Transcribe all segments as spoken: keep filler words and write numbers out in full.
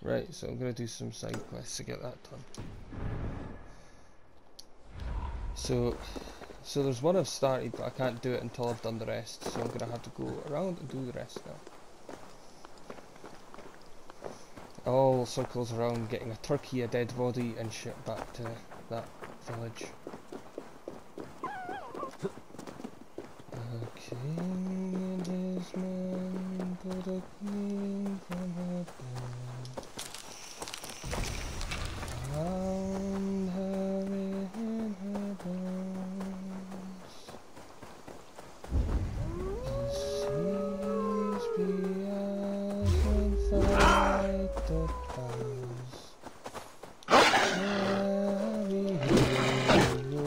Right, so I'm gonna do some side quests to get that done. So, so there's one I've started, but I can't do it until I've done the rest. So I'm gonna have to go around and do the rest now. All circles around getting a turkey, a dead body, and shit back to that village. Okay, and his men put a queen from her bed. Found her in her bones. The seas be as when fight the powers. Carry her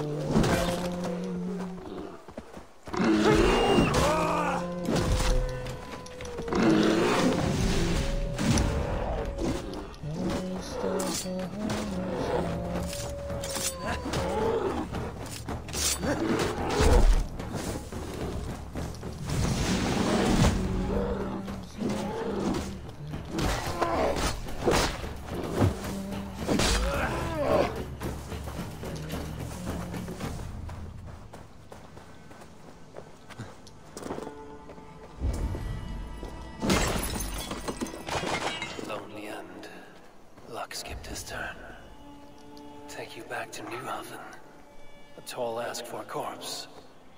Lonely end. Luck skipped his turn. Take you back to New Haven. A tall ask for a corpse.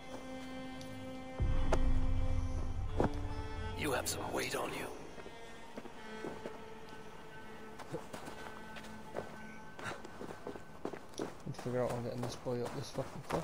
You have some weight on you. and figure out I'm getting this boy up this fucking cliff.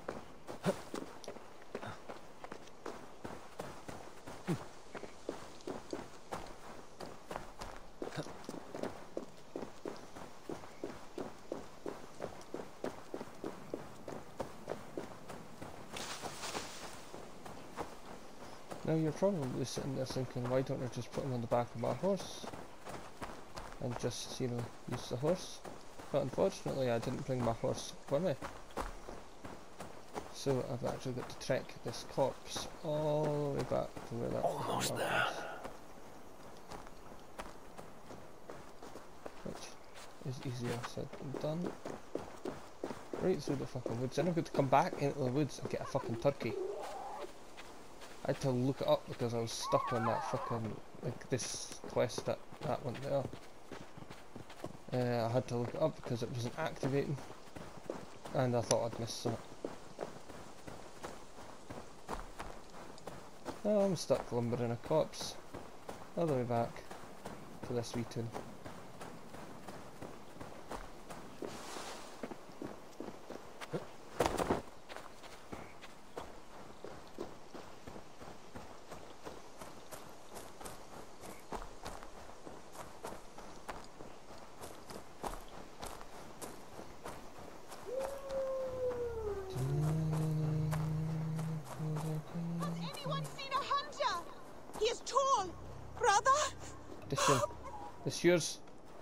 Now you're probably sitting there thinking, why don't I just put him on the back of my horse and just, you know, use the horse? But unfortunately I didn't bring my horse with me. So I've actually got to trek this corpse all the way back to where that Almost was. there. Which is easier said than done. Right through the fucking woods. Then I've got to come back into the woods and get a fucking turkey. I had to look it up because I was stuck on that fucking, like, this quest that, that went there. Uh, I had to look it up because it wasn't activating, and I thought I'd missed that. Now I'm stuck lumbering a corpse, all the way back to this wee town. This yours?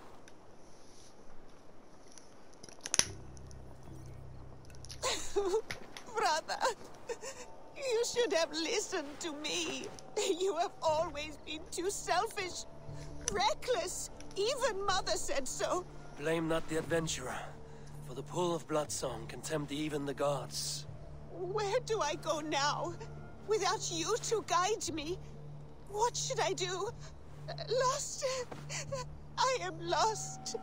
Brother, you should have listened to me. You have always been too selfish, reckless. Even Mother said so. Blame not the adventurer, for the pull of Bloodsong can tempt even the gods. Where do I go now? Without you to guide me? What should I do? Lost. I am lost.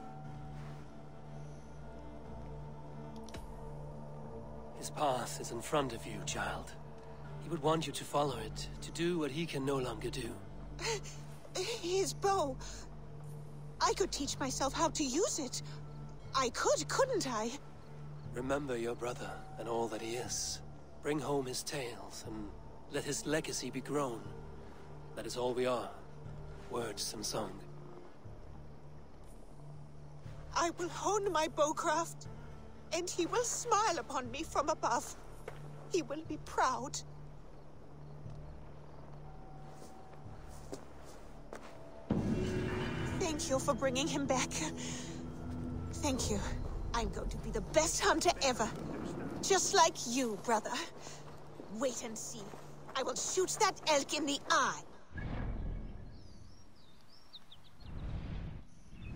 His path is in front of you, child. He would want you to follow it, to do what he can no longer do. His bow. I could teach myself how to use it. I could, couldn't I? Remember your brother and all that he is. Bring home his tales and let his legacy be grown. That is all we are. Words and song. I will hone my bowcraft, and he will smile upon me from above. He will be proud. Thank you for bringing him back. Thank you. I'm going to be the best hunter ever. Just like you, brother. Wait and see. I will shoot that elk in the eye.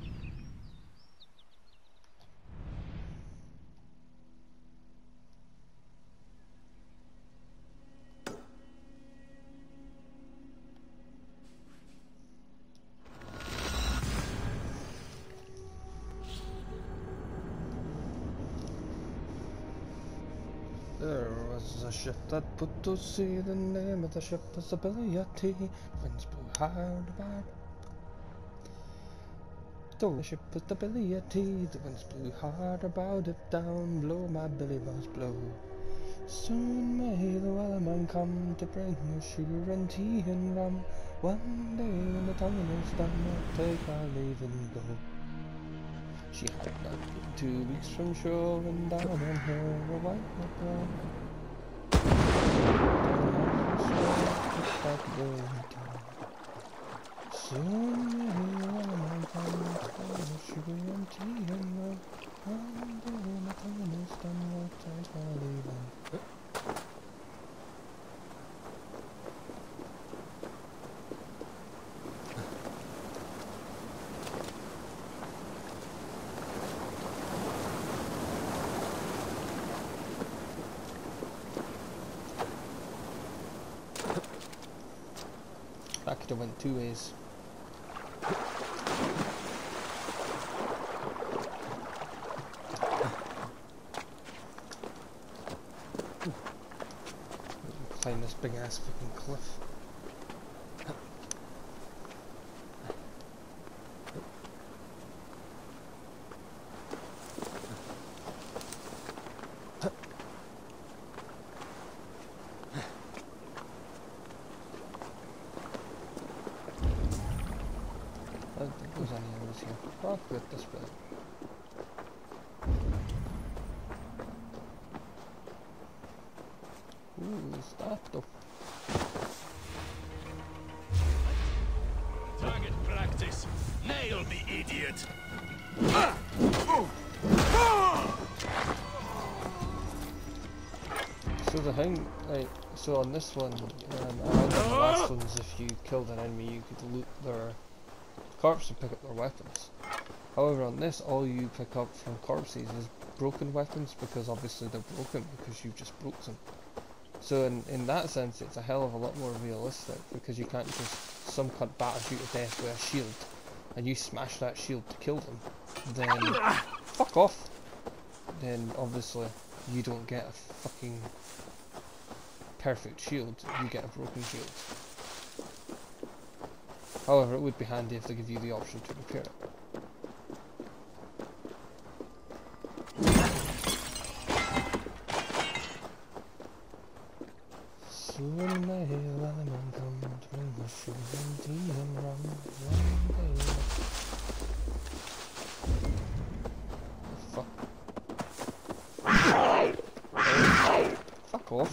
was a ship that put to sea. The name of the ship was the Billy T. Winds blew hard about. The ship was the Billy T. The winds blew hard about it. Down below my billy was blow. Soon may the wellerman come to bring us sugar and tea and rum. One day when the tonguing is done, I'll take our leave and go. She had not been two weeks from shore, and down on her a white brown. Soon may the wellerman come to bring us sugar and tea and rum. One day when the tonguing is done, I'll take our leave and go. That could have went two ways. Climb this big ass fucking cliff. I don't think there's any others here. Oh, good, this bit. Ooh, stop though. Target practice. Nail me, idiot. So the thing, like, so on this one, um, and on the last ones, if you killed an enemy, you could loot their corpse and pick up their weapons. However, on this, all you pick up from corpses is broken weapons, because obviously they're broken because you just broke them. So in, in that sense, it's a hell of a lot more realistic, because you can't just, some cunt batters you to death with a shield, and you smash that shield to kill them, then fuck off. Then obviously you don't get a fucking perfect shield, you get a broken shield. However, it would be handy if they give you the option to repair it. Soon may the wellerman come to bring us sugar and tea and rum. One day. Oh, fuck. Fuck off.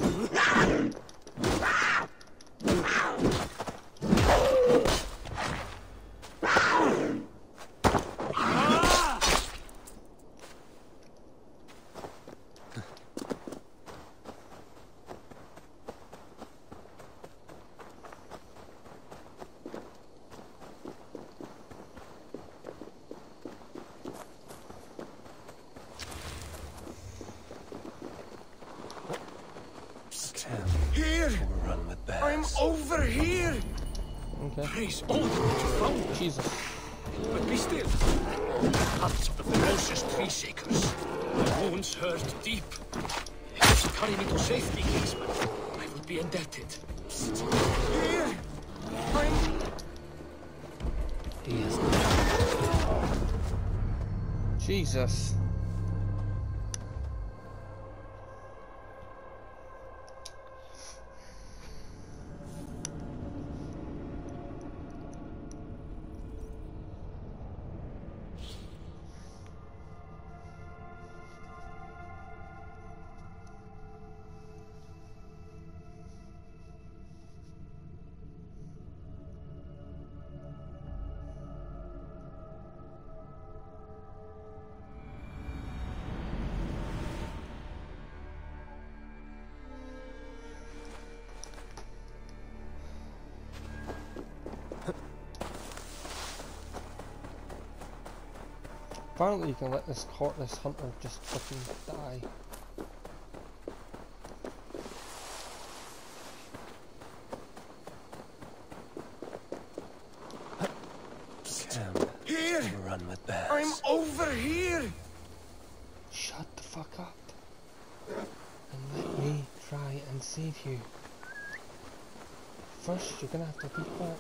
Here! Overrun with bears. I'm over here! Okay. Praise all that you found. Jesus. But be still. The hands of the ferocious tree shakers. My wounds hurt deep. If you carry me to safety, Kingsman, I will be indebted. Here! I'm... He is Jesus. Apparently you can let this court, this hunter just fucking die. Here! overrun with bears. I'm over here! Shut the fuck up. And let me try away and save you. First, you're gonna have to be quiet.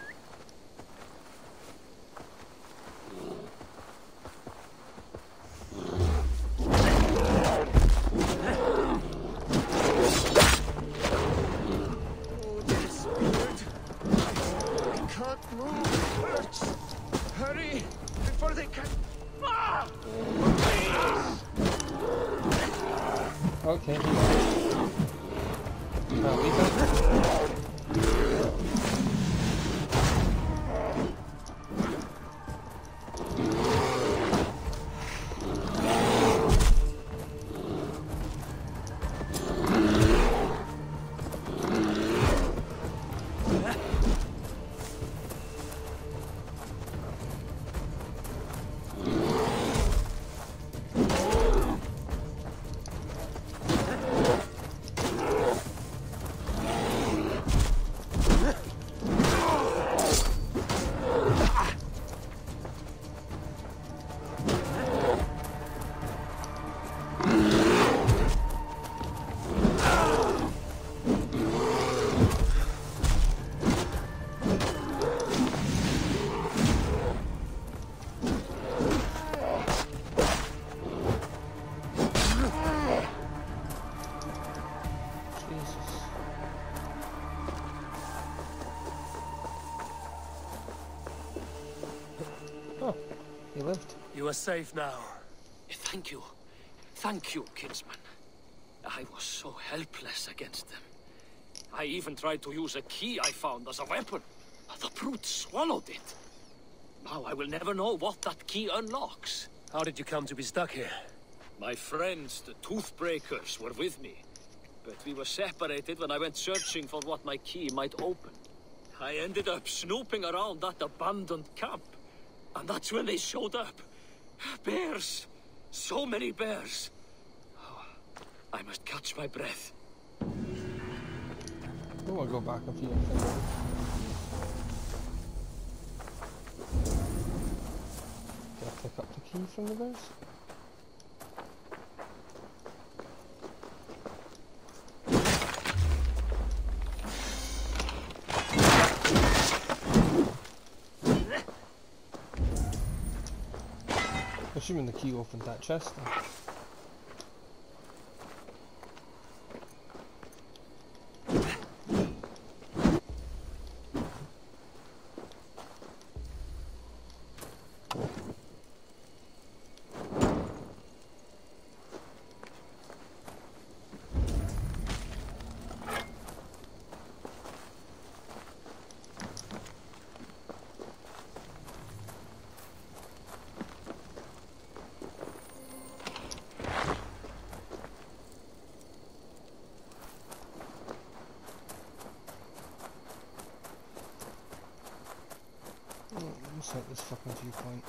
Oh, this bird. I can't move. It hurts. Hurry before they can. Ah! Okay. Now leave it. Oh, he lived. You are safe now. Thank you. Thank you, kinsman. I was so helpless against them. I even tried to use a key I found as a weapon. The brute swallowed it. Now I will never know what that key unlocks. How did you come to be stuck here? My friends, the Toothbreakers, were with me. But we were separated when I went searching for what my key might open. I ended up snooping around that abandoned camp. And that's when they showed up. Bears. So many bears. Oh, I must catch my breath. I want to go back a few things. Can I pick up the key from the bears? Assuming the key opened that chest then. Let's hit this fucking viewpoint.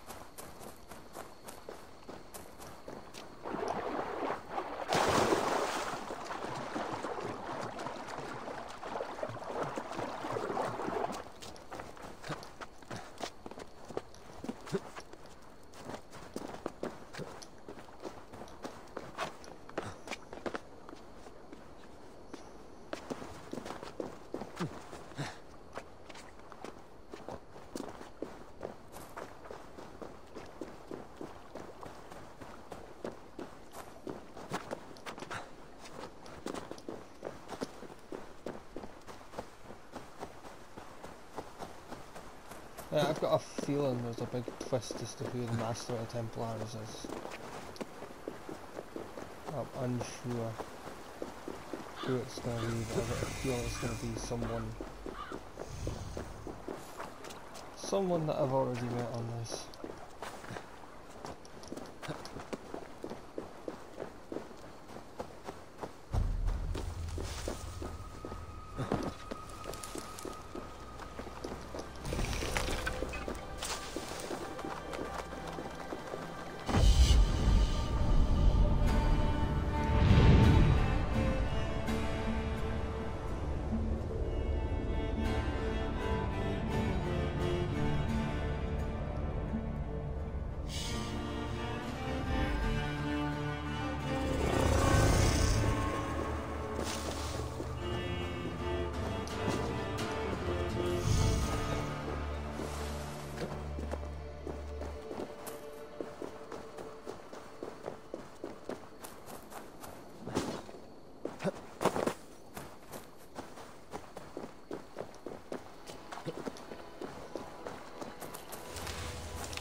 Yeah, I've got a feeling there's a big twist as to who the Master of the Templars is. I'm unsure who it's going to be, but I've got a feeling it's going to be someone... Someone that I've already met on this.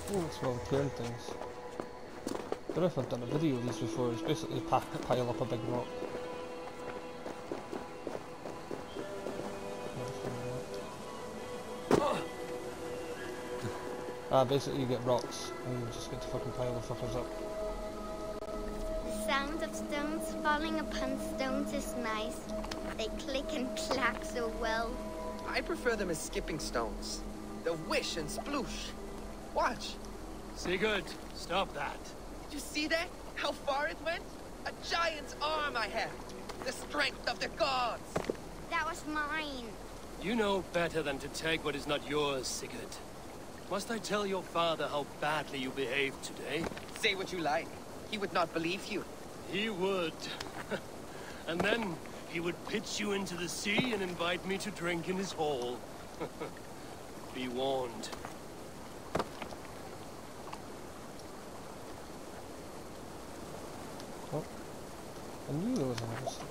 Oh, that's one of the clearing things. I don't know if I've done a video of these before. It's basically pa pile up a big rock. Ah, basically you get rocks and you just get to fucking pile the fuckers up. The sound of stones falling upon stones is nice. They click and clack so well. I prefer them as skipping stones. The whish and sploosh. Watch. Sigurd, stop that. Did you see that? How far it went? A giant's arm I have. The strength of the gods. That was mine. You know better than to take what is not yours, Sigurd. Must I tell your father how badly you behaved today? Say what you like. He would not believe you. He would. And then he would pitch you into the sea and invite me to drink in his hall. Be warned. Oh, I knew there was another stone.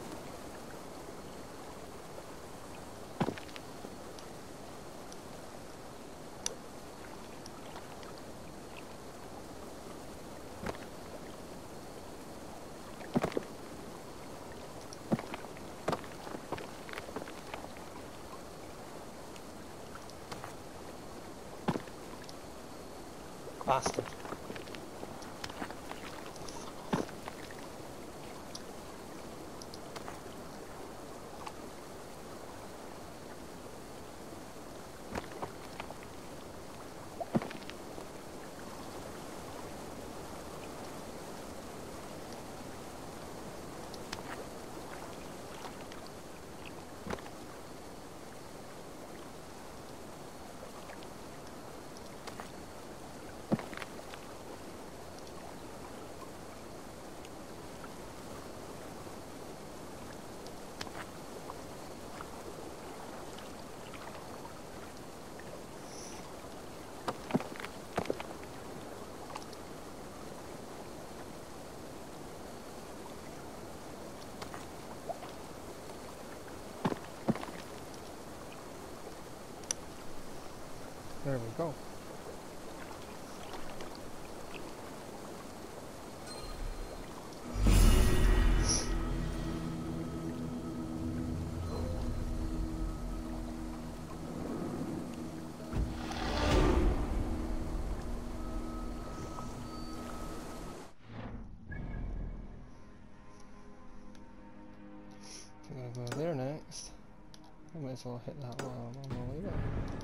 Bastard. There we go. I'm gonna go there next. I might as well hit that while I'm on my way there.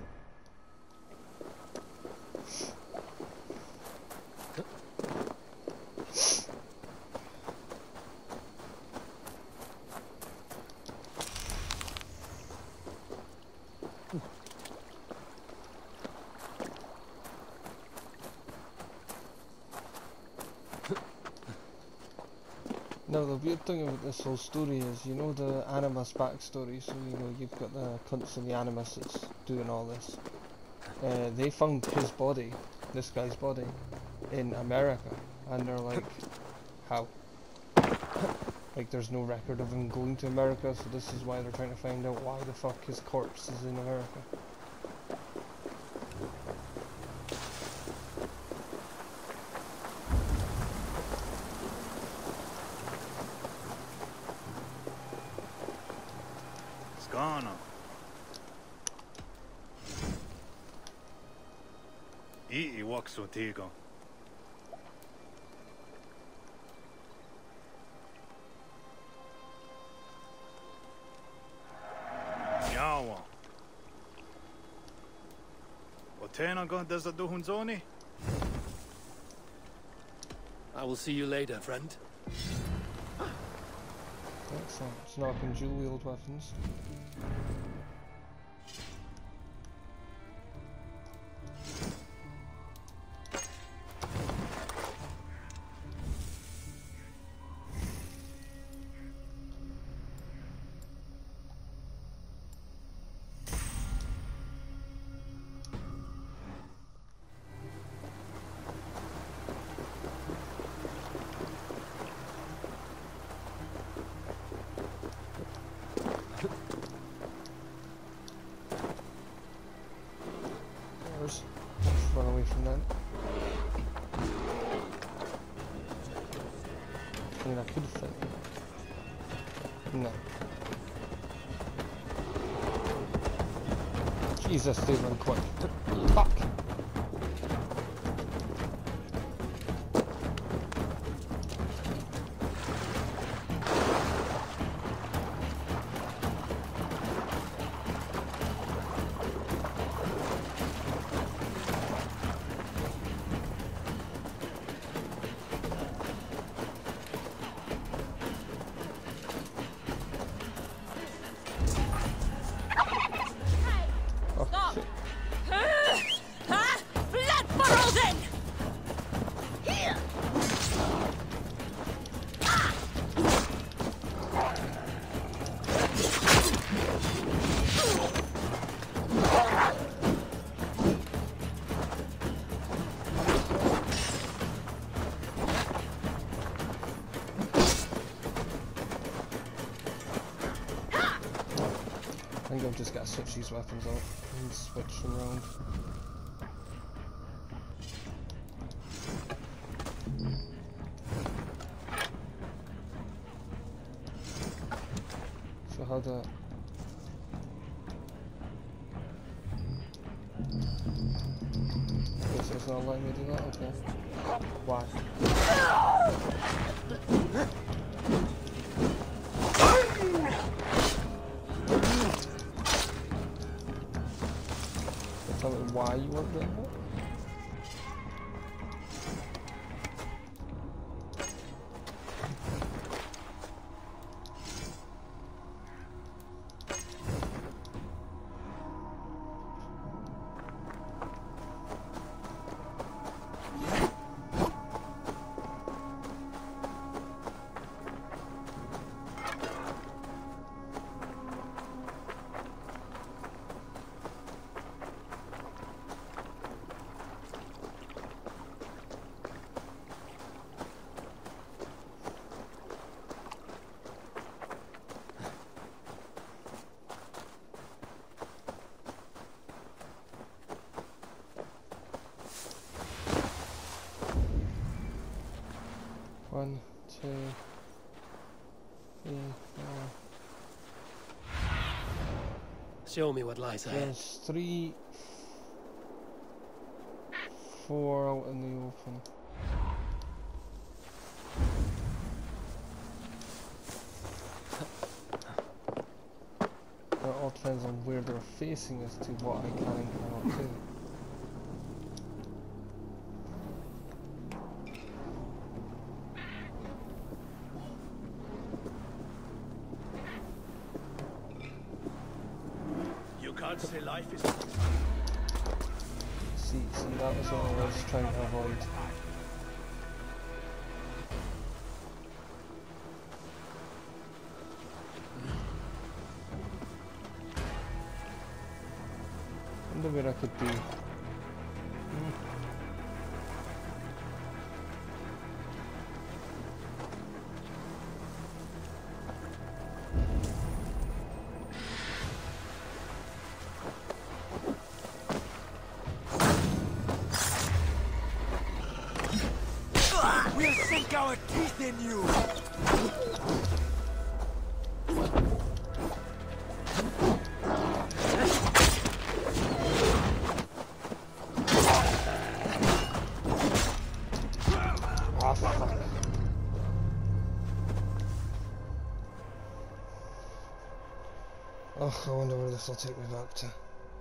Now the weird thing about this whole story is, you know the Animus backstory, so you know you've got the cunts in the Animus that's doing all this. Uh, they found his body, this guy's body, in America, and they're like, how? Like there's no record of him going to America, so this is why they're trying to find out why the fuck his corpse is in America. Skana. Ii waksu tigo. Yawa. Otena go desa duhunzoni? I will see you later, friend. Excellent. So now I can dual wield weapons. from then. I mean, I could have fit. No. Jesus, they run quick. Fuck! I think I've just got to switch these weapons out and switch them around. So how do I... Guess it's not letting me do that, okay. Why? Tell me why you weren't doing that? One, two, three, four. Show me what lies ahead. There's three, four out in the open. It all depends on where they're facing as to what I can and cannot do. Say life is... See, see, that was what I was trying to avoid. I wonder where I could be. Hmm. We'll sink our teeth in you! Oh, fuck. Oh, I wonder where this will take me back to.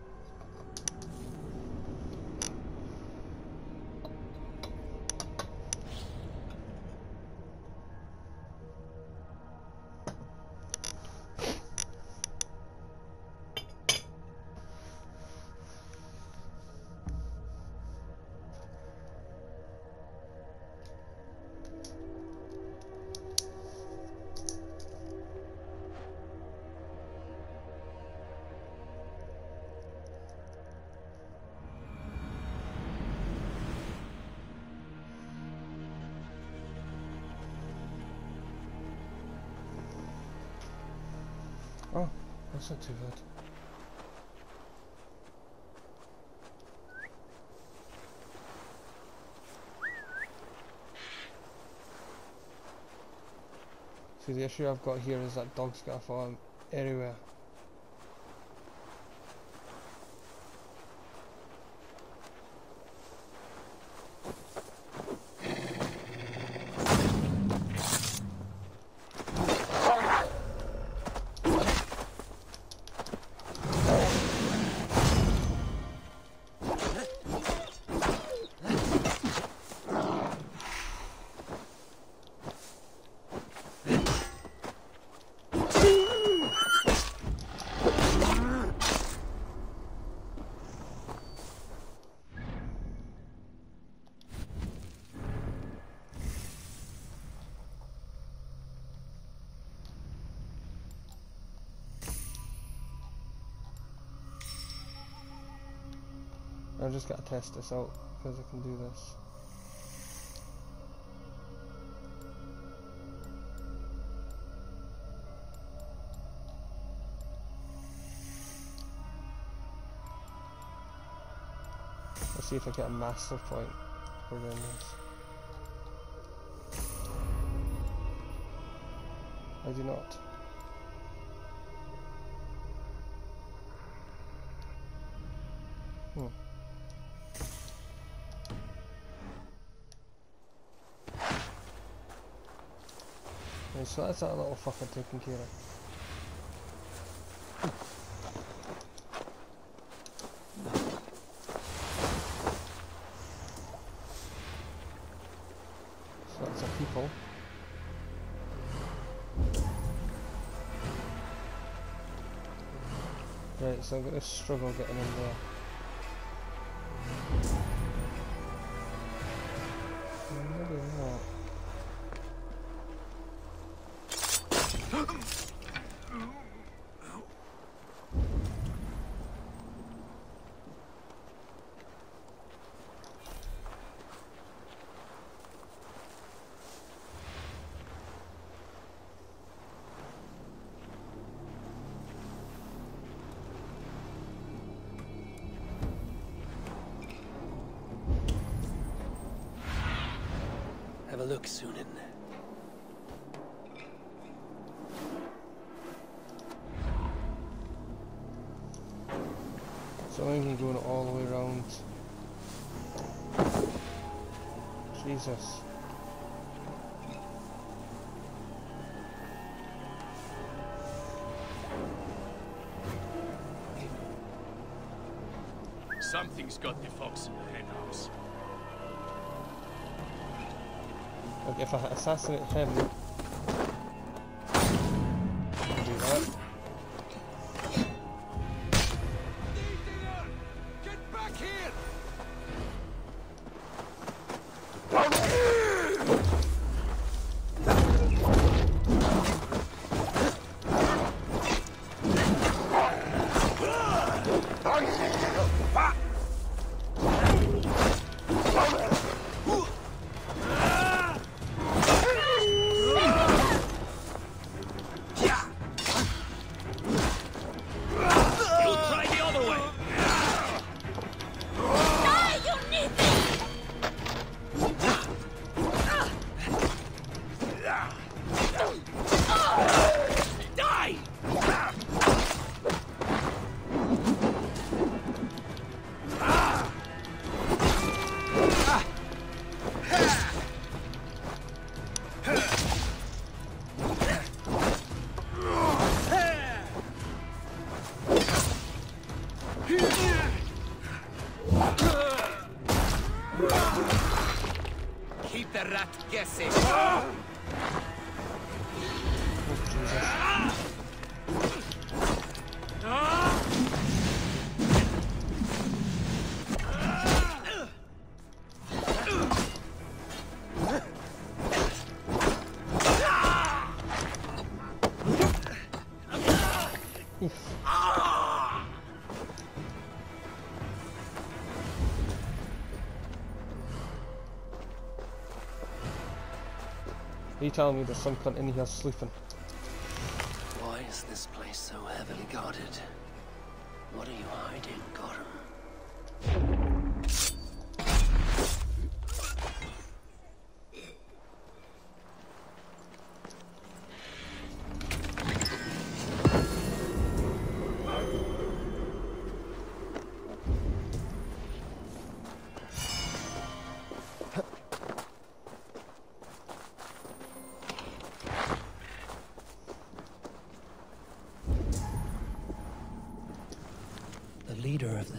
Oh, that's not too bad. See, the issue I've got here is that dog's gonna follow him everywhere. I've just got to test this out because I can do this. Let's see if I get a master point for doing this. I do not. Hmm. Okay, so that's that little fucker taken care of. So that's our people. Right, so I'm going to struggle getting in there. Maybe not. Have a look, Sunan. So I'm even going all the way around. Jesus. Something's got the fox in the hen house. Like if I assassinate him, I'll do that. Get back here! Keep the rat guessing. Oh, Jesus. Are you telling me there's some cunt in here sleeping? Why is this place so heavily guarded? What are you hiding, Gorum?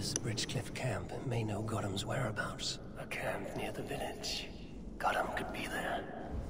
This Bridgecliff camp may know Gothram's whereabouts. A camp near the village. Gothram could be there.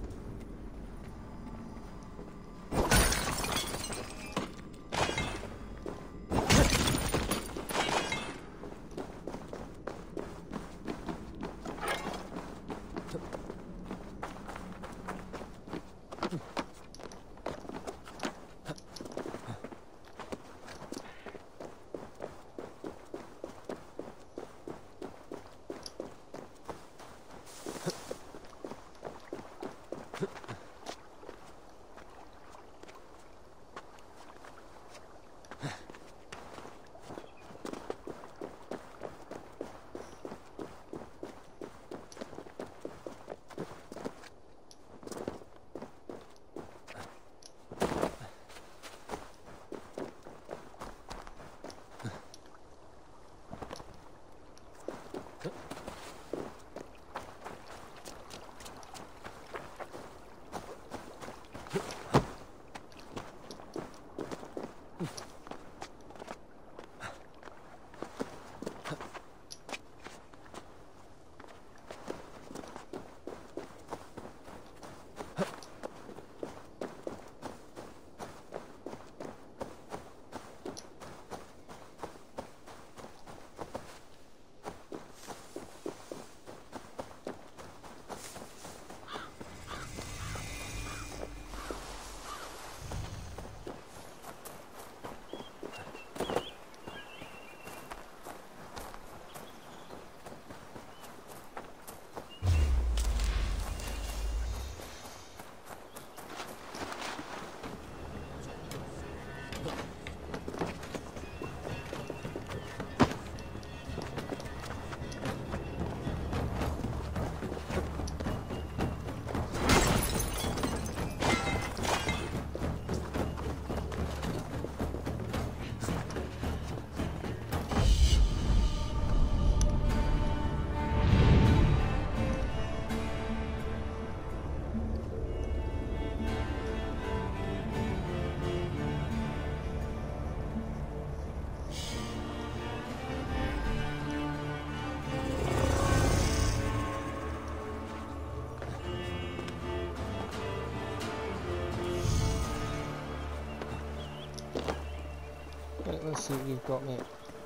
Right, let's see what you've got, mate.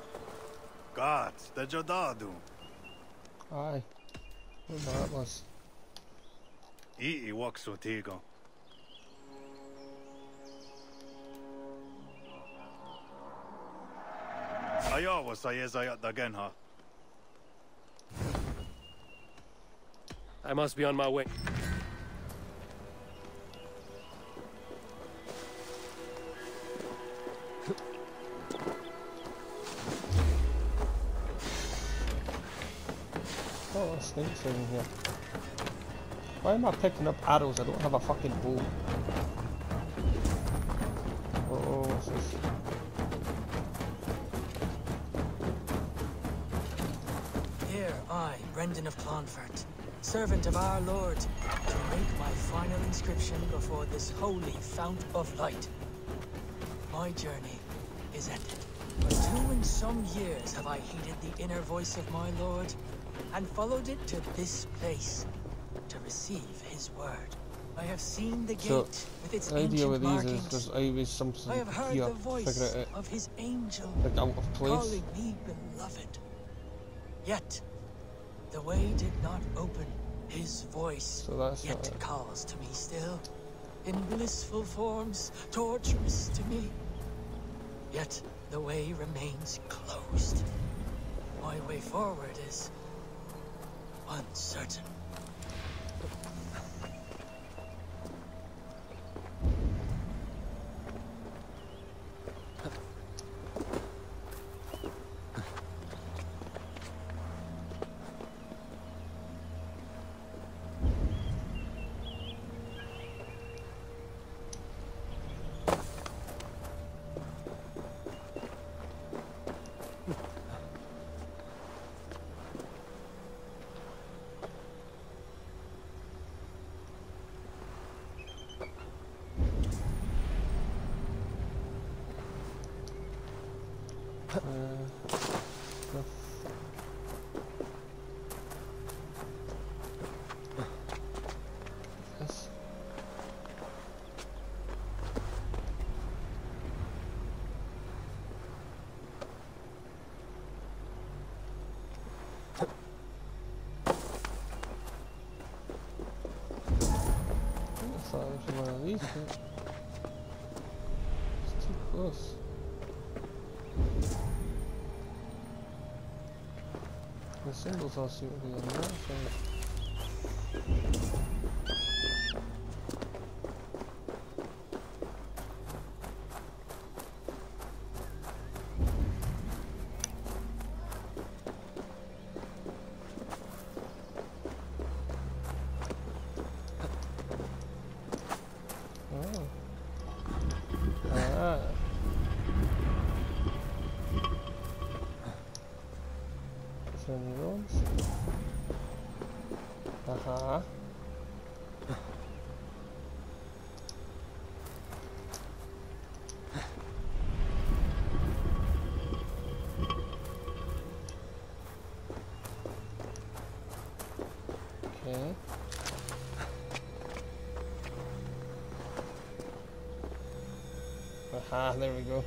God, the Jadadu. Aye. What that was. Iti walks with Tigo. Ayawa sayezayat again, huh? I must be on my way. Oh, snakes in here. Why am I picking up arrows? I don't have a fucking bow. Oh, what's this? Here I, Brendan of Clonfert, servant of our Lord, to make my final inscription before this holy fount of light. My journey is ended. For two and some years have I heeded the inner voice of my Lord, and followed it to this place, to receive his word. I have seen the gate So, with its the idea ancient with these is markings. there's always something I have heard here, the voice figure it out, of his angel like out of place. calling me beloved. Yet, the way did not open. His voice So that's yet not it. calls to me still, in blissful forms, torturous to me. Yet, the way remains closed. My way forward is uncertain. Uh, There's one of these here. It's too close. The symbols all seem to be on the other side. Uh-huh. Okay. Aha, there we go.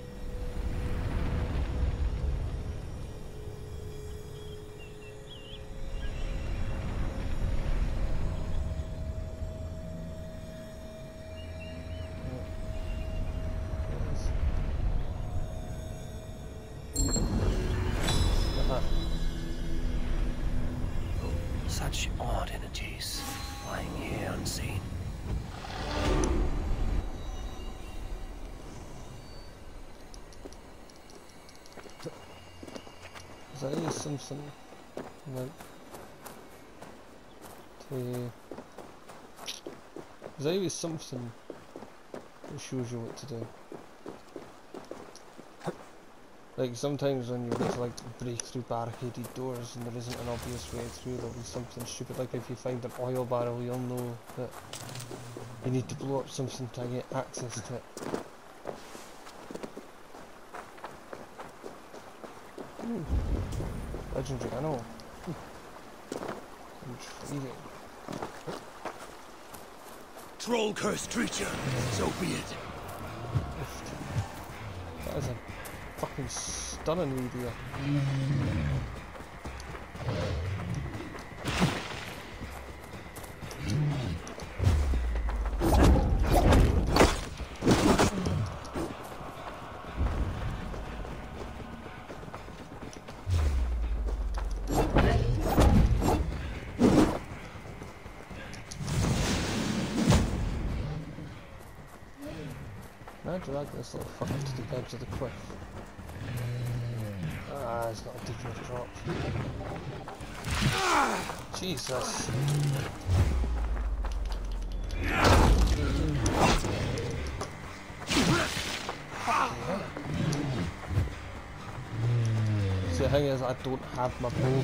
Such odd energies, lying here unseen. Is that is something like to is that something that shows you what to do? Like sometimes when you need to like break through barricaded doors and there isn't an obvious way through, there'll be something stupid. Like if you find an oil barrel, you'll know that you need to blow up something to get access to it. Ooh. Legendary animal. Intriguing. Troll cursed creature, so be it. That is a fucking stunning video. Now drag this little fucker to the edge of the cliff. Ah, it's not a deep enough drop. Jesus. See, the thing is, I don't have my bow.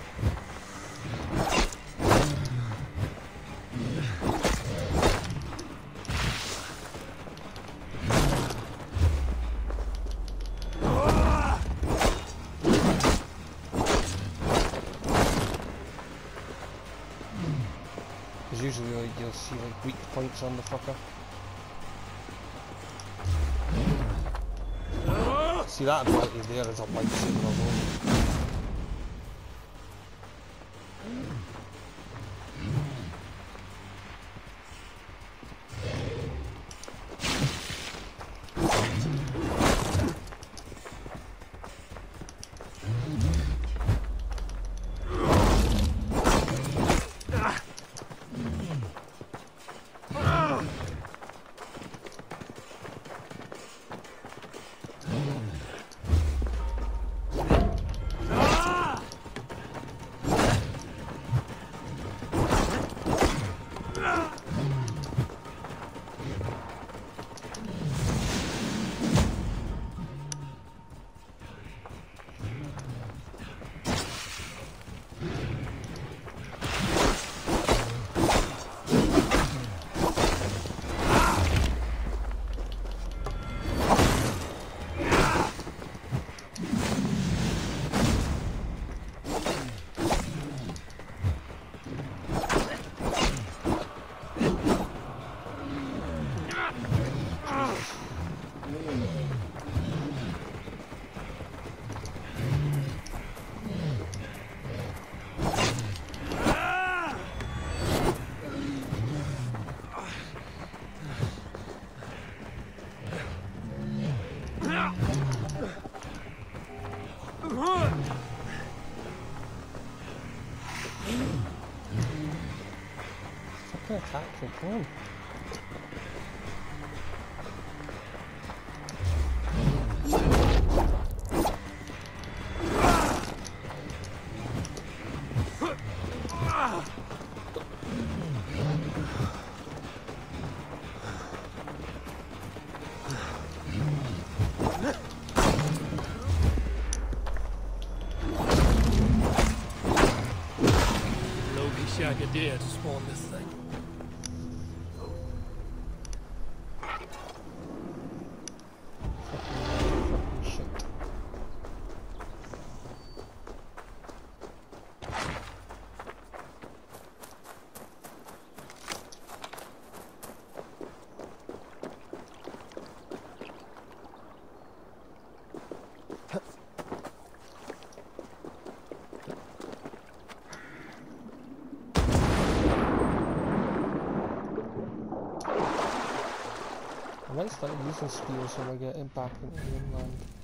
Usually like, you'll see like weak points on the fucker. See that ability there is a lightsaber alone. fucking attack from come on. Idea to spawn this thing. Fucking shit. I might start using spears when I get it back into the inland.